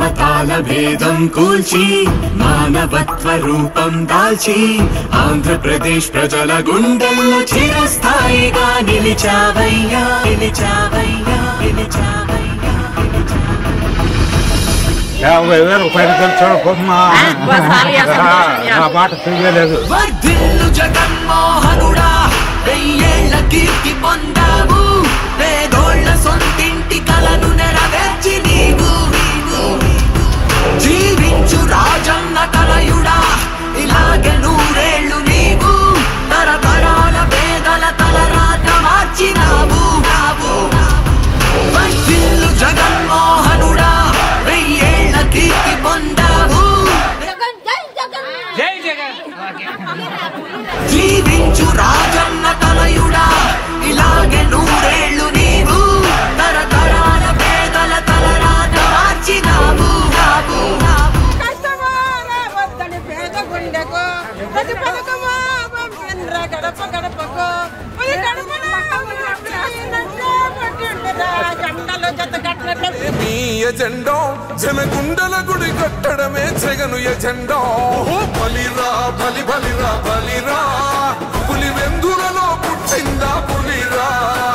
మతాల భేదం కూల్చి మానవత్వ రూపం దాల్చి ఆంధ్రప్రదేశ్ ప్రజల గుండెల్లో చిరస్థాయిగా నిలిచావయ్యా నిలిచావయ్యా నిలిచావయ్యా 50,000 రూపాయలు తెచ్చుకోమ్మా నా మాట తెలియలేదు. వర్ధిల్లు జగన్మోహనుడా వెయ్యేళ్ల కీర్తి పొందావు పేదోళ్ల సొంతింటి కలను నెరవేర్చి నీవు జీవించు రాజన్న తనయుడా ఇలాగే నూరేళ్లు నీవు తరతరాల పేదల తలరాత మార్చినావు వర్ధిల్లు జగన్మోహనుడా వెయ్యేళ్ల కీర్తి పొందావు జై జగన్ జీవించు రాజన్న తనయుడా ఇలాగే నూరేళ్లు నీవు తరతరాల పేదల తలరాత మార్చినావు పేద గుండెకు ప్రతి పథకమా గడప గడపకు మీ ఎజెండా జనగుండల గుడి కట్టడమే జగను ఎజెండా బలిరా బలిరా బలిరా పులి వెందులలో పుట్టిందా పులిరా